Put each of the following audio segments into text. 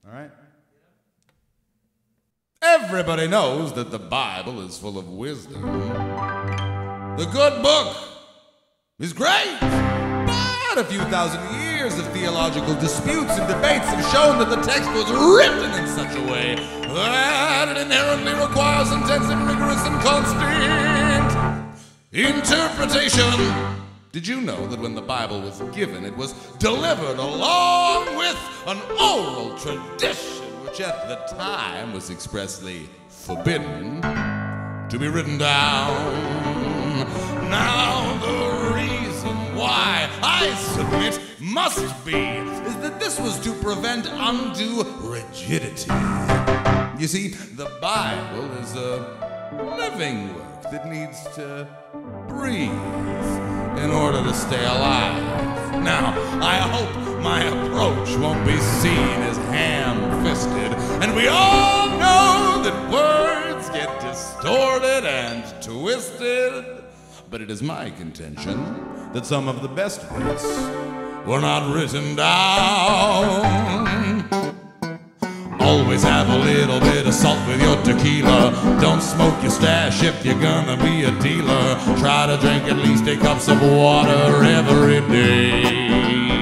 All right? Everybody knows that the Bible is full of wisdom. The good book is great, but a few thousand years of theological disputes and debates have shown that the text was written in such a way that it inherently requires intensive, rigorous, and constant interpretation. Did you know that when the Bible was given, it was delivered along with an oral tradition, which at the time was expressly forbidden to be written down? Now the reason why, I submit, must be is that this was to prevent undue rigidity. You see, the Bible is a living work that needs to breathe in order to stay alive. Now, I hope my approach won't be seen as ham-fisted, and we all know that words get distorted and twisted, but it is my contention that some of the best bits were not written down. Always have a little bit of salt with your tequila. Don't smoke your stash if you're gonna be a dealer. Try to drink at least 8 cups of water every day.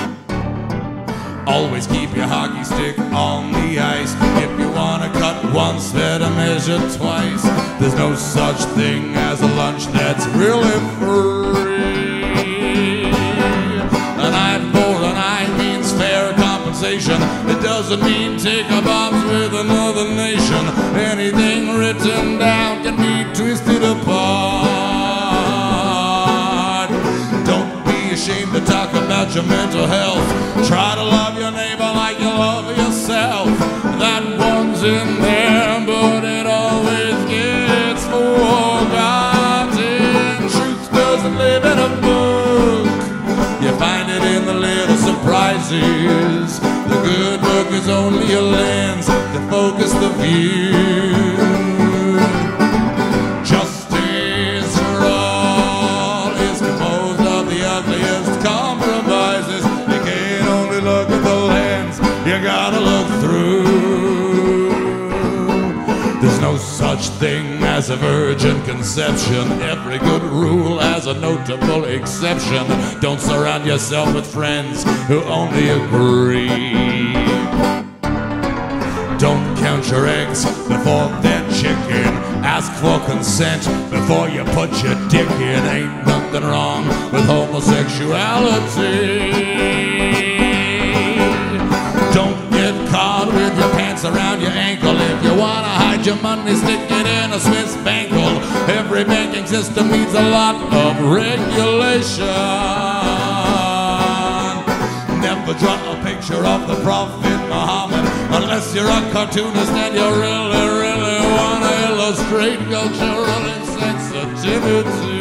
Always keep your hockey stick on the ice. If you wanna cut once, better measure twice. There's no such thing as a lunch that's really free. An eye for an eye means fair compensation. It doesn't mean take up arms with another nation. Anything written down can be twisted apart. Don't be ashamed to talk about your mental health. Try to love your neighbor like you love yourself. That one's in there, but it always gets forgotten. Truth doesn't live in a book. You find it in the little surprises. The good book is only a lens to focus the view. Justice for all is composed of the ugliest compromises. You can't only look at the lens, you gotta look through. There's no such thing as a virgin conception. Every good rule has a notable exception. Don't surround yourself with friends who only agree. Don't count your eggs before they're chicken. Ask for consent before you put your dick in. Ain't nothing wrong with homosexuality. Don't get caught with your pants around your ankle. If you wanna hide your money, stick it in a Swiss bangle. Every banking system needs a lot of regulation. Never draw a picture of the Prophet Muhammad unless you're a cartoonist and you really, really wanna illustrate cultural insensitivity.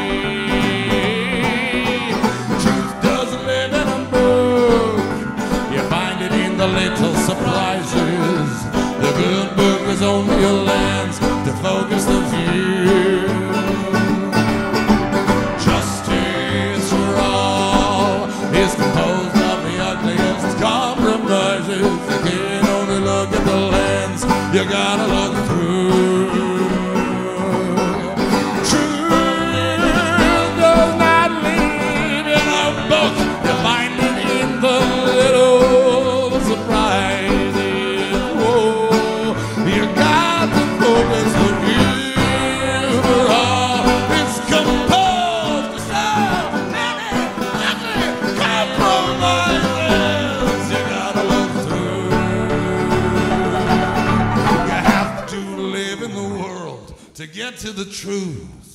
Truth doesn't live in a book. You find it in the little surprises. The good book is only a lens to focus the view. Justice for all is composed of the ugliest compromises. You can't only look at the lens, you gotta look through. Truth does not live in a book. You find it in the little surprises. Whoa, you got to focus the view for all. It's composed of so many ugly compromises. You gotta look through. You have to live in the world to get to the truth.